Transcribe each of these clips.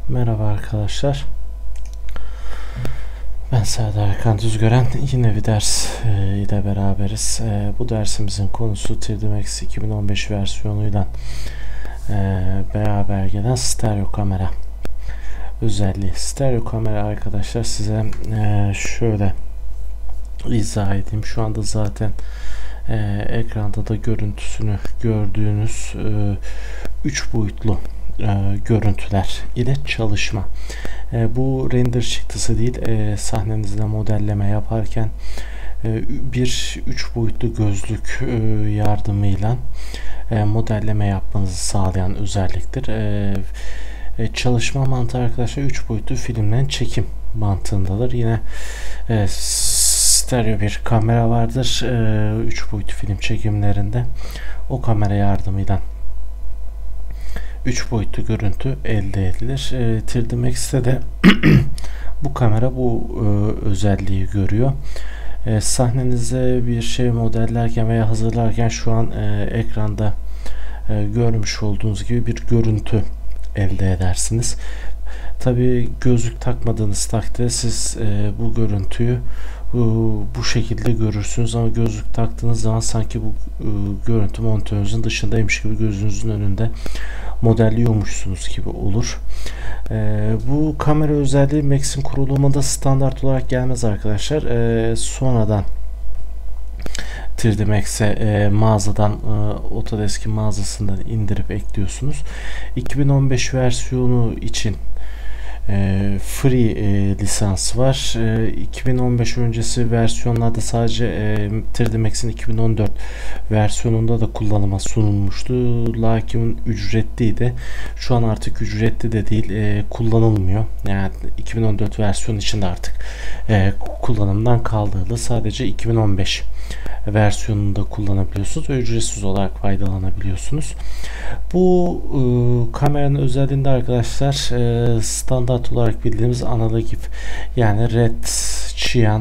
Merhaba arkadaşlar. Ben Serdar Erkan Düzgören. Yine bir ders ile beraberiz. Bu dersimizin konusu 3D Max 2015 versiyonuyla beraber gelen stereo kamera özelliği. Stereo kamera arkadaşlar, size şöyle izah edeyim. Şu anda zaten ekranda da görüntüsünü gördüğünüz 3 boyutlu görüntüler ile çalışma. Bu render çıktısı değil, sahnenizde modelleme yaparken bir 3 boyutlu gözlük yardımıyla modelleme yapmanızı sağlayan özelliktir. Çalışma mantığı arkadaşlar 3 boyutlu filmden çekim mantığındadır. Yine stereo bir kamera vardır 3 boyutlu film çekimlerinde. O kamera yardımıyla 3 boyutlu görüntü elde edilir. 3D Max'te de bu kamera bu özelliği görüyor. Sahnenize bir şey modellerken veya hazırlarken şu an ekranda görmüş olduğunuz gibi bir görüntü elde edersiniz. Tabi gözlük takmadığınız takdirde siz bu görüntüyü bu şekilde görürsünüz, ama gözlük taktığınız zaman sanki bu görüntü monitörünüzün dışındaymış gibi, gözünüzün önünde modelliyormuşsunuz gibi olur. Bu kamera özelliği Max'in kurulumunda standart olarak gelmez arkadaşlar. Sonradan 3D Max'e mağazadan, Autodesk'in mağazasından indirip ekliyorsunuz. 2015 versiyonu için free lisans var. 2015 öncesi versiyonlarda sadece 3D Max'in 2014 versiyonunda da kullanıma sunulmuştu. Lakin ücretliydi. Şu an artık ücretli de değil, kullanılmıyor. Yani 2014 versiyonu için de artık kullanımdan kaldırıldı. Sadece 2015 versiyonunda kullanabiliyorsunuz ve ücretsiz olarak faydalanabiliyorsunuz. Bu kameranın özelliğinde arkadaşlar standart olarak bildiğimiz analog if, yani red, cyan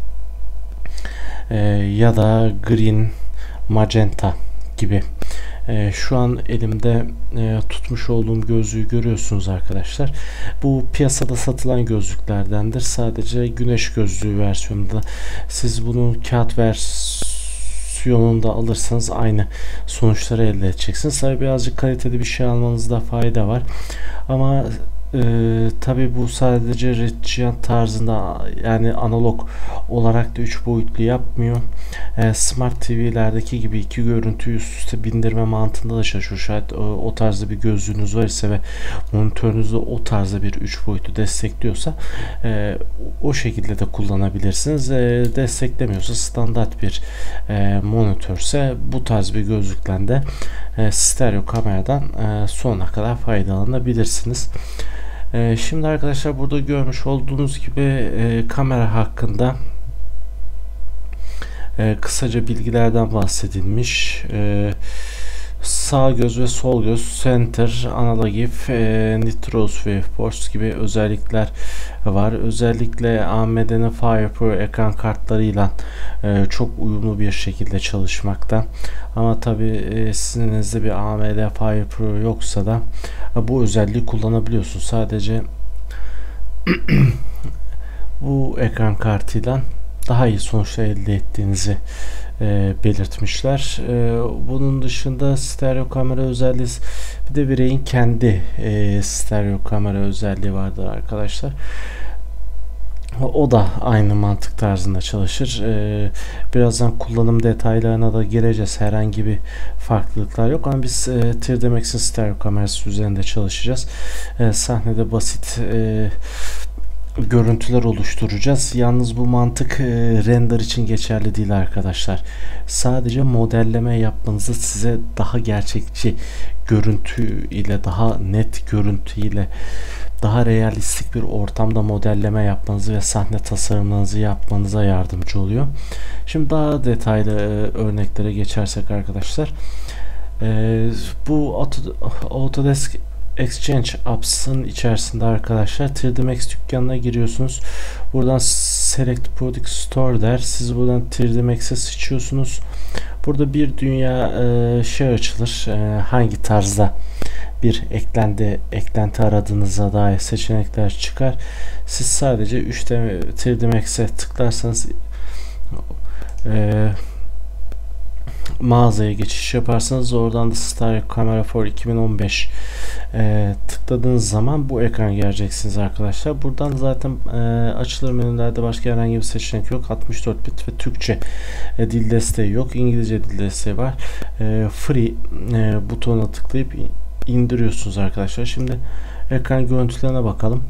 ya da green, magenta gibi. Şu an elimde tutmuş olduğum gözlüğü görüyorsunuz arkadaşlar. Bu piyasada satılan gözlüklerdendir. Sadece güneş gözlüğü versiyonunda. Siz bunun kağıt versiyonunda alırsanız aynı sonuçları elde edeceksiniz. Tabii birazcık kaliteli bir şey almanızda fayda var. Ama tabi bu sadece Red tarzında, yani analog olarak da 3 boyutlu yapmıyor. Smart TV'lerdeki gibi iki görüntüyü üst üste bindirme mantığında da çalışıyor. Şayet o tarzda bir gözlüğünüz var ise ve monitörünüzde o tarzda bir 3 boyutlu destekliyorsa o şekilde de kullanabilirsiniz. Desteklemiyorsa, standart bir monitörse bu tarz bir gözlükle de stereo kameradan sonuna kadar faydalanabilirsiniz. Şimdi arkadaşlar, burada görmüş olduğunuz gibi kamera hakkında kısaca bilgilerden bahsedilmiş. Sağ göz ve sol göz, center, analog if, nitrous waveforce gibi özellikler var. Özellikle AMD'nin FirePro ekran kartlarıyla çok uyumlu bir şekilde çalışmakta. Ama tabi sizin elinizde bir AMD FirePro yoksa da bu özelliği kullanabiliyorsunuz. Sadece bu ekran kartıyla daha iyi sonuçlar elde ettiğinizi belirtmişler. Bunun dışında stereo kamera özelliği, bir de bireyin kendi stereo kamera özelliği vardır arkadaşlar. O da aynı mantık tarzında çalışır. Birazdan kullanım detaylarına da gireceğiz. Herhangi bir farklılıklar yok, ama biz 3D Max'in stereo kamerası üzerinde çalışacağız. Sahnede basit görüntüler oluşturacağız. Yalnız bu mantık render için geçerli değil arkadaşlar. Sadece modelleme yapmanızı, size daha gerçekçi görüntü ile, daha net görüntü ile, daha realistik bir ortamda modelleme yapmanızı ve sahne tasarımlarınızı yapmanıza yardımcı oluyor. Şimdi daha detaylı örneklere geçersek arkadaşlar, bu Autodesk Exchange Apps'ın içerisinde arkadaşlar 3D Max dükkanına giriyorsunuz. Buradan Select Product Store der. Siz buradan 3D Max'e seçiyorsunuz. Burada bir dünya şey açılır. Hangi tarzda bir eklenti aradığınızda dair seçenekler çıkar. Siz sadece 3D Max'e tıklarsanız mağazaya geçiş yaparsanız oradan da Stereo Camera for 2015 tıkladığınız zaman bu ekran göreceksiniz arkadaşlar. Buradan zaten açılır menülerde başka herhangi bir seçenek yok. 64 bit ve Türkçe dil desteği yok. İngilizce dil desteği var. Free butonuna tıklayıp indiriyorsunuz arkadaşlar. Şimdi ekran görüntülerine bakalım.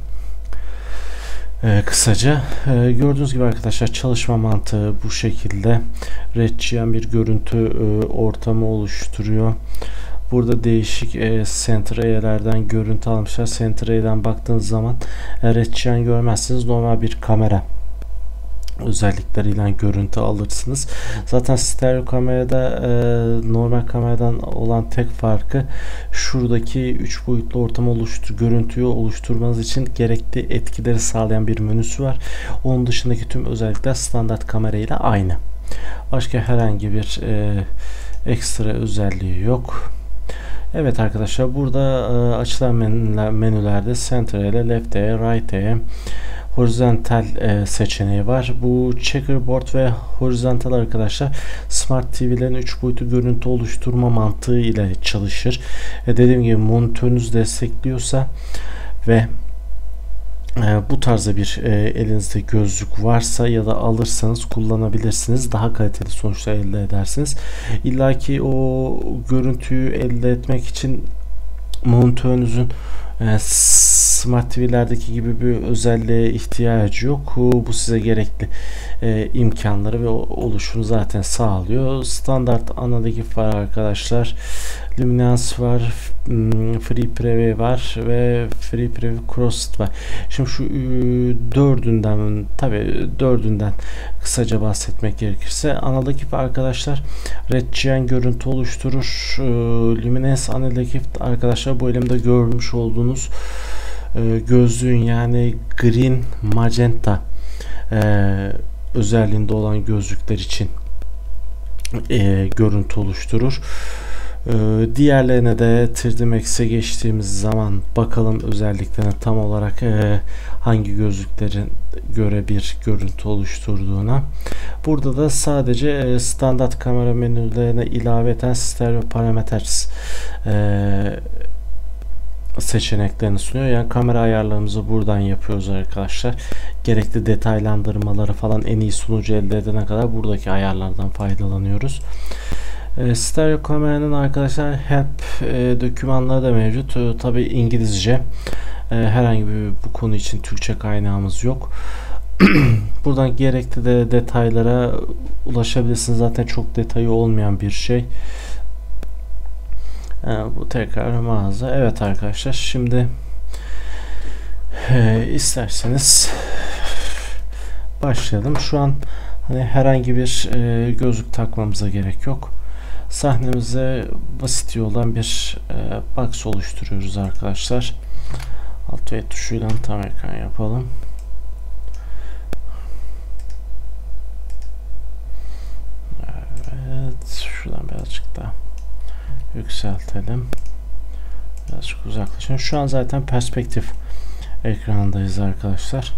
Kısaca gördüğünüz gibi arkadaşlar çalışma mantığı bu şekilde. Redçiyen bir görüntü ortamı oluşturuyor. Burada değişik Centra'dan görüntü almışlar. Centra'dan baktığınız zaman redçiyen görmezsiniz. Normal bir kamera özellikleriyle görüntü alırsınız. Zaten stereo kamerada normal kameradan olan tek farkı şuradaki 3 boyutlu ortamı görüntüyü oluşturmanız için gerekli etkileri sağlayan bir menüsü var. Onun dışındaki tüm özellikler standart kamerayla aynı. Başka herhangi bir ekstra özelliği yok. Evet arkadaşlar, burada açılan menülerde Center ile Left'e, Right'e, horizontal seçeneği var. Bu checkerboard ve horizontal arkadaşlar Smart TV'lerin 3 boyutlu görüntü oluşturma mantığı ile çalışır. Dediğim gibi monitörünüz destekliyorsa ve bu tarzda bir elinizde gözlük varsa ya da alırsanız kullanabilirsiniz. Daha kaliteli sonuçlar elde edersiniz. İlla ki o görüntüyü elde etmek için monitörünüzün Smart TV'lerdeki gibi bir özelliğe ihtiyacı yok. Bu size gerekli imkanları ve oluşunu zaten sağlıyor. Standart anadaki var arkadaşlar. Luminance var, Free Preview var ve Free Preview Crossed var. Şimdi şu dördünden kısaca bahsetmek gerekirse, anadaki arkadaşlar redçiyen görüntü oluşturur. Luminance anadaki arkadaşlar bu elimde görmüş olduğunuz gözlüğün yani green magenta özelliğinde olan gözlükler için görüntü oluşturur. Diğerlerine de 3D Max'e geçtiğimiz zaman bakalım özelliklerine tam olarak hangi gözlüklerin göre bir görüntü oluşturduğuna. Burada da sadece standart kamera menülerine ilaveten stereo parameters seçeneklerini sunuyor. Yani kamera ayarlarımızı buradan yapıyoruz arkadaşlar. Gerekli detaylandırmaları falan en iyi sunucu elde edene kadar buradaki ayarlardan faydalanıyoruz. Stereo kameranın arkadaşlar help dokümanları da mevcut. Tabi İngilizce. Herhangi bir bu konu için Türkçe kaynağımız yok. Buradan gerekli de detaylara ulaşabilirsiniz. Zaten çok detayı olmayan bir şey. Bu tekrar mağaza. Evet arkadaşlar, şimdi isterseniz başlayalım. Şu an hani herhangi bir gözlük takmamıza gerek yok. Sahnemize basit yoldan bir box oluşturuyoruz arkadaşlar. Alt ve tuşuyla tam ekran yapalım. Evet, şuradan birazcık daha yükseltelim. Birazcık uzaklaşalım. Şu an zaten perspektif ekranındayız arkadaşlar.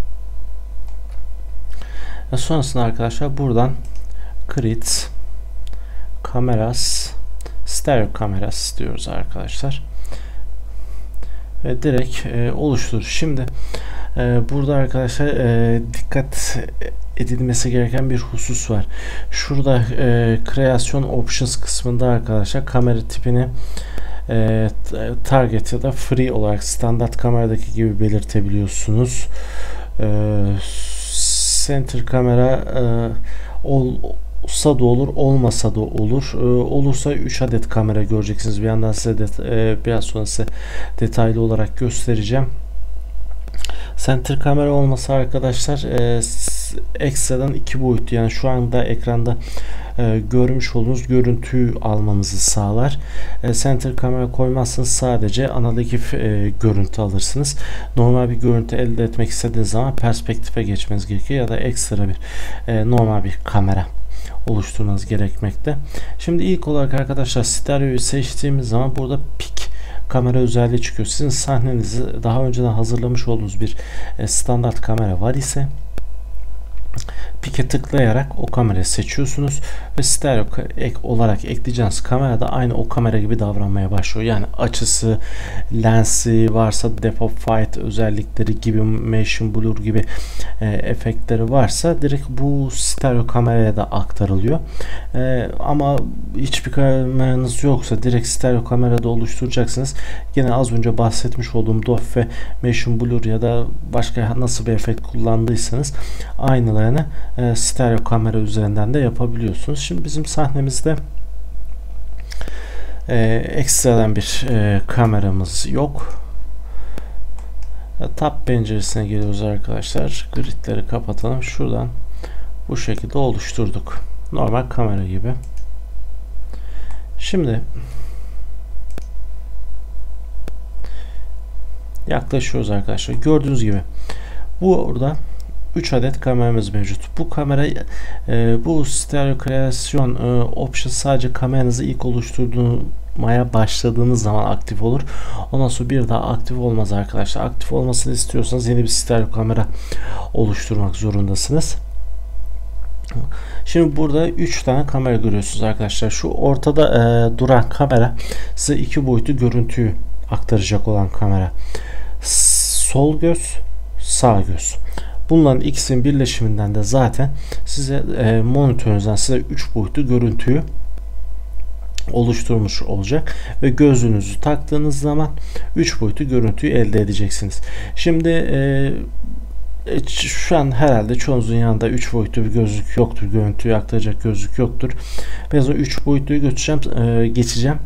Sonrasında arkadaşlar buradan Create Kameras, Stereo Kameras diyoruz arkadaşlar. Ve direkt oluştur. Şimdi burada arkadaşlar dikkat edilmesi gereken bir husus var. Şurada Creation Options kısmında arkadaşlar kamera tipini target ya da free olarak standart kameradaki gibi belirtebiliyorsunuz. Center kamera olsa da olur, olmasa da olur. Olursa 3 adet kamera göreceksiniz. Bir yandan size biraz sonra size detaylı olarak göstereceğim. Center kamera olmasa arkadaşlar ekstradan 2 boyutlu, yani şu anda ekranda görmüş olduğunuz görüntüyü almanızı sağlar. Center kamera koymazsanız sadece anadaki görüntü alırsınız. Normal bir görüntü elde etmek istediğiniz zaman perspektife geçmeniz gerekiyor ya da ekstra bir normal bir kamera oluşturmanız gerekmekte. Şimdi ilk olarak arkadaşlar stereoyu seçtiğimiz zaman burada pick kamera özelliği çıkıyor. Sizin sahnenizi daha önceden hazırlamış olduğunuz bir standart kamera var ise pike tıklayarak o kamerayı seçiyorsunuz ve stereo ek olarak ekleyeceğiniz kamera da aynı o kamera gibi davranmaya başlıyor. Yani açısı, lensi varsa, depth of field özellikleri gibi, motion blur gibi efektleri varsa direkt bu stereo kameraya da aktarılıyor. Ama hiçbir kameranız yoksa direkt stereo kamerada oluşturacaksınız. Yine az önce bahsetmiş olduğum DOF ve motion blur ya da başka nasıl bir efekt kullandıysanız aynılarını stereo kamera üzerinden de yapabiliyorsunuz. Şimdi bizim sahnemizde ekstradan bir kameramız yok. Tab penceresine geliyoruz arkadaşlar. Gridleri kapatalım. Şuradan bu şekilde oluşturduk. Normal kamera gibi. Şimdi yaklaşıyoruz arkadaşlar. Gördüğünüz gibi burada 3 adet kameramız mevcut. Bu kamera bu stereo kreasyon option sadece kameranızı ilk oluşturmaya başladığınız zaman aktif olur. Ondan sonra bir daha aktif olmaz arkadaşlar. Aktif olmasını istiyorsanız yeni bir stereo kamera oluşturmak zorundasınız. Şimdi burada 3 tane kamera görüyorsunuz arkadaşlar. Şu ortada duran kamera size 2 boyutlu görüntüyü aktaracak olan kamera. Sol göz, sağ göz. Bunların ikisinin birleşiminden de zaten size monitörünüzden size 3 boyutlu görüntüyü oluşturmuş olacak ve gözlüğünüzü taktığınız zaman 3 boyutlu görüntüyü elde edeceksiniz. Şimdi şu an herhalde çoğunuzun yanında 3 boyutlu bir gözlük yoktur. Görüntüyü aktaracak gözlük yoktur. Biraz o 3 boyutluyu geçeceğim.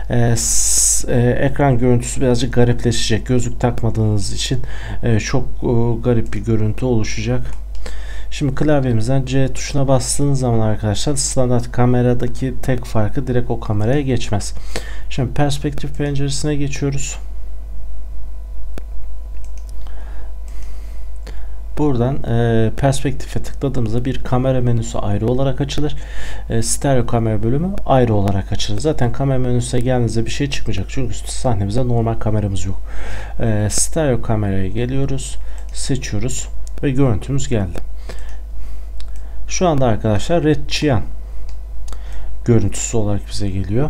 Ekran görüntüsü birazcık garipleşecek. Gözlük takmadığınız için çok garip bir görüntü oluşacak. Şimdi klavyemizden C tuşuna bastığınız zaman arkadaşlar standart kameradaki tek farkı direkt o kameraya geçmez. Şimdi perspektif penceresine geçiyoruz. Buradan perspektife tıkladığımızda bir kamera menüsü ayrı olarak açılır. Stereo kamera bölümü ayrı olarak açılır. Zaten kamera menüsüne geldiğinizde bir şey çıkmayacak. Çünkü sahnemizde normal kameramız yok. Stereo kameraya geliyoruz. Seçiyoruz. Ve görüntümüz geldi. Şu anda arkadaşlar Red Cyan görüntüsü olarak bize geliyor.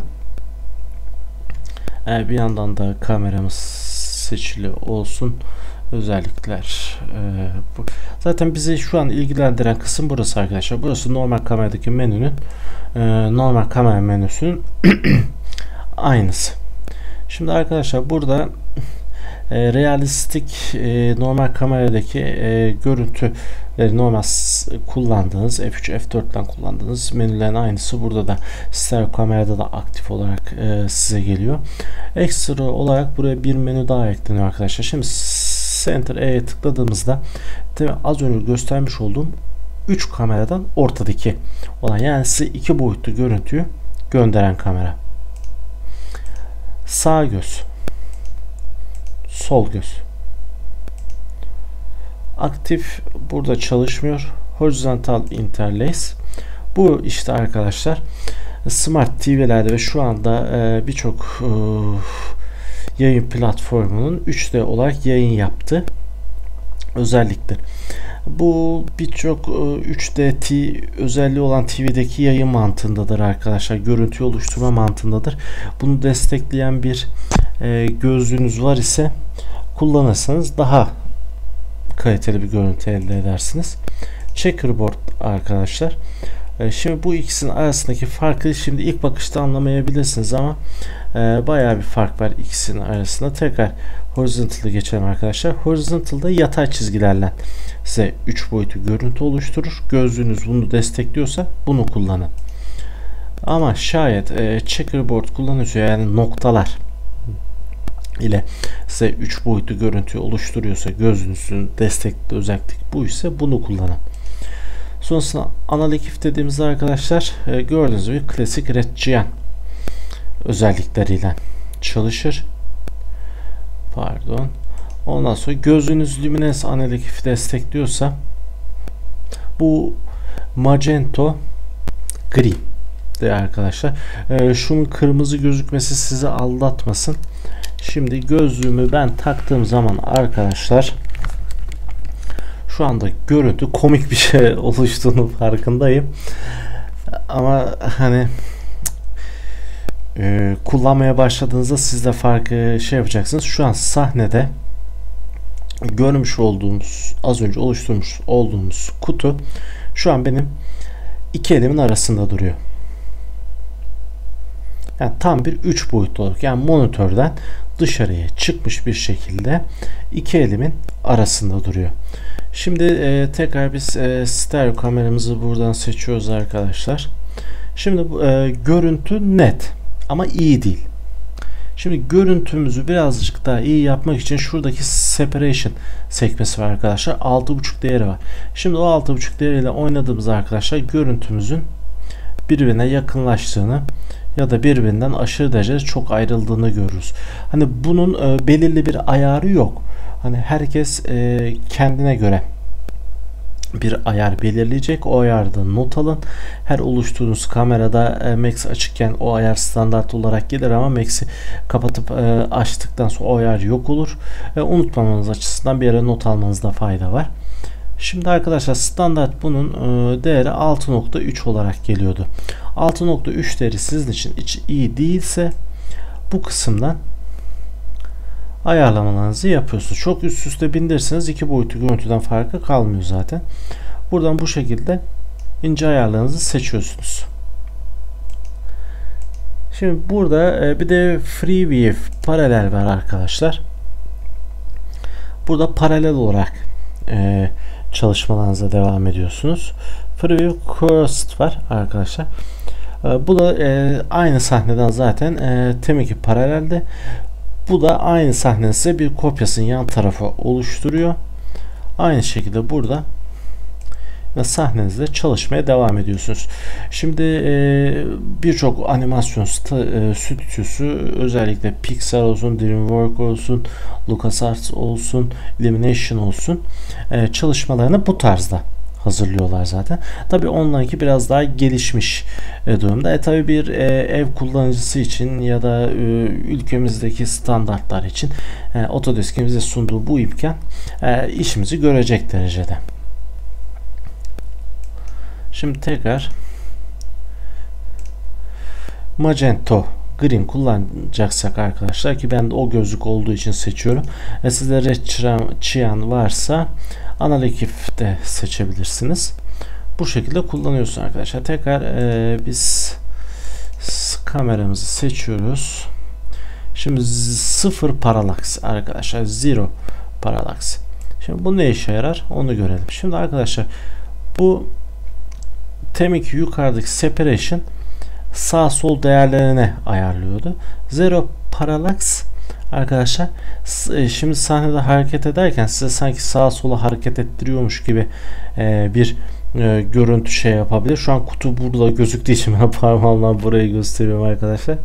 Bir yandan da kameramız seçili olsun. Özellikler zaten bizi şu an ilgilendiren kısım burası arkadaşlar. Burası normal kameradaki menünün normal kamera menüsünün aynısı. Şimdi arkadaşlar burada realistik normal kameradaki görüntüleri normal kullandığınız F3 F4'ten kullandığınız menülerin aynısı burada da stereo kamerada da aktif olarak size geliyor. Ekstra olarak buraya bir menü daha ekleniyor arkadaşlar. Şimdi Ctrl E'ye tıkladığımızda az önce göstermiş olduğum 3 kameradan ortadaki olan, yani size 2 boyutlu görüntüyü gönderen kamera. Sağ göz, sol göz. Aktif burada çalışmıyor. Horizontal interlace. Bu işte arkadaşlar Smart TV'lerde ve şu anda birçok yayın platformunun 3D olarak yayın yaptığı özelliktir. Bu birçok 3D özelliği olan TV'deki yayın mantığındadır arkadaşlar. Görüntü oluşturma mantığındadır. Bunu destekleyen bir gözlüğünüz var ise kullanırsanız daha kaliteli bir görüntü elde edersiniz. Checkerboard arkadaşlar. Şimdi bu ikisinin arasındaki farkı şimdi ilk bakışta anlamayabilirsiniz ama bayağı bir fark var ikisinin arasında. Tekrar horizontal'a geçelim arkadaşlar. Horizontal'da yatay çizgilerle size 3 boyutlu görüntü oluşturur. Gözlüğünüz bunu destekliyorsa bunu kullanın. Ama şayet checkerboard kullanıyorsa, yani noktalar ile size 3 boyutlu görüntü oluşturuyorsa, gözlüğünüzün destekli özellik bu ise bunu kullanın. Sonrasında analekif dediğimizde arkadaşlar gördüğünüz gibi klasik Red Cyan özellikleriyle çalışır. Pardon. Ondan sonra gözünüz luminance analekif destekliyorsa bu magento gri de arkadaşlar. Şunun kırmızı gözükmesi sizi aldatmasın. Şimdi gözlüğümü ben taktığım zaman arkadaşlar şu anda görüntü komik bir şey oluştuğunu farkındayım. Ama hani kullanmaya başladığınızda siz de farkı şey yapacaksınız. Şu an sahnede görmüş olduğumuz, az önce oluşturmuş olduğumuz kutu şu an benim iki elimin arasında duruyor. Yani tam bir 3 boyutlu olarak, yani monitörden dışarıya çıkmış bir şekilde iki elimin arasında duruyor. Şimdi tekrar biz stereo kameramızı buradan seçiyoruz arkadaşlar. Şimdi görüntü net ama iyi değil. Şimdi görüntümüzü birazcık daha iyi yapmak için şuradaki separation sekmesi var arkadaşlar. 6.5 değeri var. Şimdi o 6.5 değeriyle oynadığımız arkadaşlar görüntümüzün birbirine yakınlaştığını ya da birbirinden aşırı derecede çok ayrıldığını görürüz. Hani bunun belirli bir ayarı yok. Hani herkes kendine göre bir ayar belirleyecek. O ayarda not alın. Her oluşturduğunuz kamerada Max açıkken o ayar standart olarak gelir ama Max'i kapatıp açtıktan sonra o ayar yok olur. Unutmamanız açısından bir yere not almanızda fayda var. Şimdi arkadaşlar standart bunun değeri 6.3 olarak geliyordu. 6.3 değeri sizin için hiç iyi değilse bu kısımdan ayarlamalarınızı yapıyorsunuz. Çok üst üste bindirirseniz iki boyutlu görüntüden farkı kalmıyor zaten. Buradan bu şekilde ince ayarlarınızı seçiyorsunuz. Şimdi burada bir de Freeview paralel var arkadaşlar. Burada paralel olarak çalışmalarınıza devam ediyorsunuz. Freeview Cursed var arkadaşlar. Bu da aynı sahneden zaten demek ki paralelde. Bu da aynı sahnenin size bir kopyasını yan tarafa oluşturuyor. Aynı şekilde burada sahnenizde çalışmaya devam ediyorsunuz. Şimdi birçok animasyon stüdyosu, özellikle Pixar olsun, DreamWorks olsun, LucasArts olsun, Illumination olsun çalışmalarını bu tarzda hazırlıyorlar zaten. Tabii onlarınki biraz daha gelişmiş durumda. Tabii bir ev kullanıcısı için ya da ülkemizdeki standartlar için Autodesk'in bize sunduğu bu imkan işimizi görecek derecede. Şimdi tekrar Magento Green kullanacaksak arkadaşlar, ki ben de o gözlük olduğu için seçiyorum. Sizde Red Cyan varsa Analekif de seçebilirsiniz. Bu şekilde kullanıyorsun arkadaşlar. Tekrar biz kameramızı seçiyoruz. Şimdi 0 parallax arkadaşlar. 0 parallax. Şimdi bu ne işe yarar onu görelim. Şimdi arkadaşlar bu demek ki yukarıdaki separation sağ sol değerlerine ayarlıyordu. Zero parallax arkadaşlar şimdi sahnede hareket ederken size sanki sağa sola hareket ettiriyormuş gibi bir görüntü şey yapabilir. Şu an kutu burada gözüktüğü için ben parmağımla burayı gösteriyorum arkadaşlar.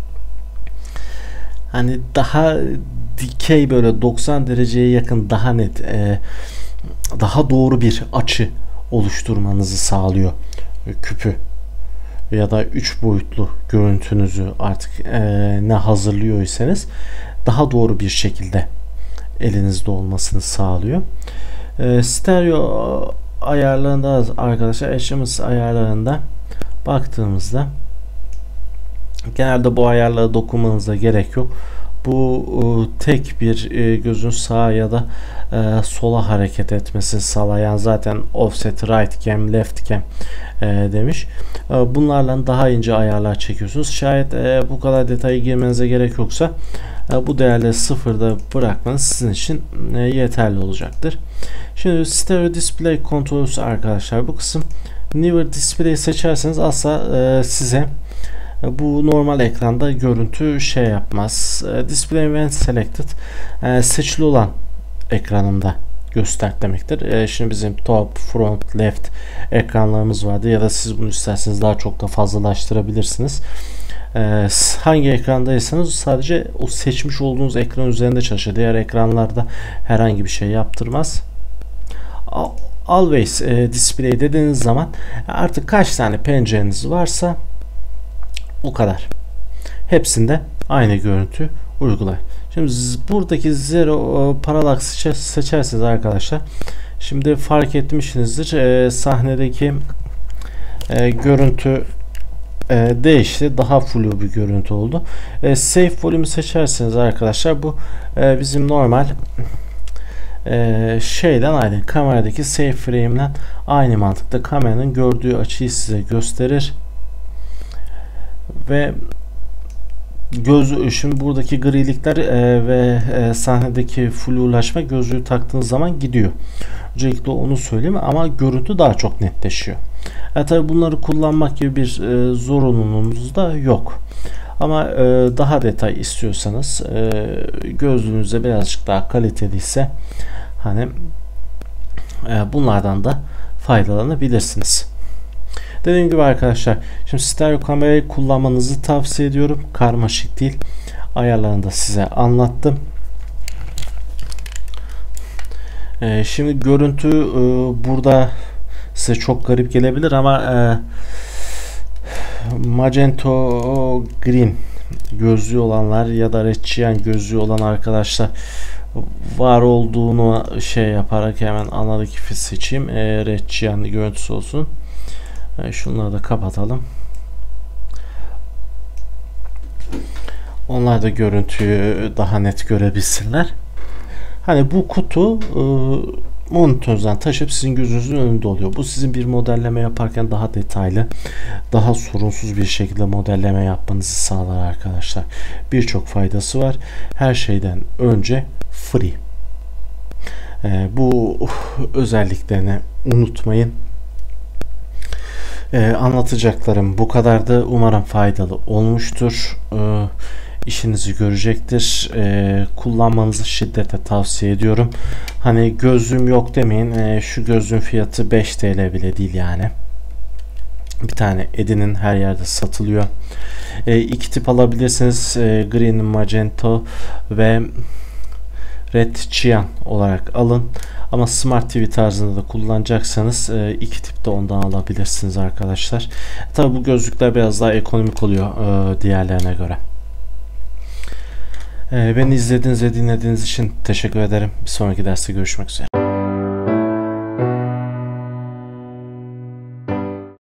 Hani daha dikey, böyle 90 dereceye yakın, daha net, daha doğru bir açı oluşturmanızı sağlıyor küpü ya da 3 boyutlu görüntünüzü artık ne hazırlıyorsanız daha doğru bir şekilde elinizde olmasını sağlıyor. Stereo ayarlarında arkadaşlar, eşyamız ayarlarında baktığımızda genelde bu ayarlara dokunmanıza gerek yok. Bu tek bir gözün sağa ya da sola hareket etmesi sağlayan, zaten offset right cam, left cam demiş. Bunlarla daha ince ayarlar çekiyorsunuz. Şayet bu kadar detaya girmenize gerek yoksa bu değerleri sıfırda bırakmanız sizin için yeterli olacaktır. Şimdi stereo display controls arkadaşlar, bu kısım newer display seçerseniz asla size bu normal ekranda görüntü şey yapmaz. Display when selected seçili olan ekranında göster demektir. Şimdi bizim top, front, left ekranlarımız vardı ya da siz bunu isterseniz daha çok da fazlalaştırabilirsiniz. Hangi ekrandaysanız sadece o seçmiş olduğunuz ekran üzerinde çalışır. Diğer ekranlarda herhangi bir şey yaptırmaz. Always display dediğiniz zaman artık kaç tane pencereniz varsa o kadar. Hepsinde aynı görüntü uygular. Şimdi buradaki Zero Parallax'ı seçersiniz arkadaşlar. Şimdi fark etmişsinizdir. Sahnedeki görüntü değişti. Daha flu bir görüntü oldu. Safe Volume'u seçerseniz arkadaşlar bu bizim normal şeyden aynı. Kameradaki Safe Frame'den aynı mantıkta kameranın gördüğü açıyı size gösterir. Ve şimdi buradaki grilikler ve sahnedeki flulaşma gözlüğü taktığınız zaman gidiyor. Öncelikle onu söyleyeyim ama görüntü daha çok netleşiyor. Tabi bunları kullanmak gibi bir zorunluluğumuz da yok. Ama daha detay istiyorsanız gözlüğünüzde birazcık daha kaliteliyse hani bunlardan da faydalanabilirsiniz. Dediğim gibi arkadaşlar, şimdi stereo kamerayı kullanmanızı tavsiye ediyorum. Karmaşık değil. Ayarlarını da size anlattım. Şimdi görüntü burada size çok garip gelebilir ama Magento Green gözlüğü olanlar ya da Red Cyan gözlüğü olan arkadaşlar var olduğunu yaparak hemen anadaki seçeyim. Red Cyan görüntüsü olsun. Şunları da kapatalım. Onlar da görüntüyü daha net görebilsinler. Hani bu kutu monitörden taşıp sizin gözünüzün önünde oluyor. Bu sizin bir modelleme yaparken daha detaylı, daha sorunsuz bir şekilde modelleme yapmanızı sağlar arkadaşlar. Birçok faydası var. Her şeyden önce free. Bu özelliklerini unutmayın. Anlatacaklarım bu kadardı. Umarım faydalı olmuştur. İşinizi görecektir. Kullanmanızı şiddetle tavsiye ediyorum. Hani gözlüğüm yok demeyin. Şu gözlüğün fiyatı 5 TL bile değil yani. Bir tane edinin, her yerde satılıyor. İki tip alabilirsiniz. Green, Magento ve Red Cyan olarak alın. Ama Smart TV tarzında da kullanacaksanız iki tip de ondan alabilirsiniz arkadaşlar. Tabi bu gözlükler biraz daha ekonomik oluyor diğerlerine göre. Beni izlediğiniz ve dinlediğiniz için teşekkür ederim. Bir sonraki derste görüşmek üzere.